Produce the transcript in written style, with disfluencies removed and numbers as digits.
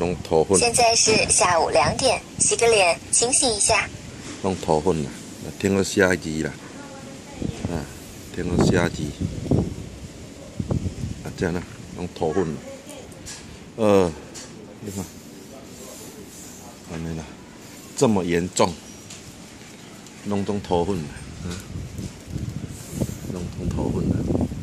弄头昏。 现在是下午2点，洗个脸，清醒一下。 弄头昏啦，听到写字啦，听到写字，这样啦，弄头昏啦。你看，安尼啦，这么严重，弄头昏啦，弄头昏啦。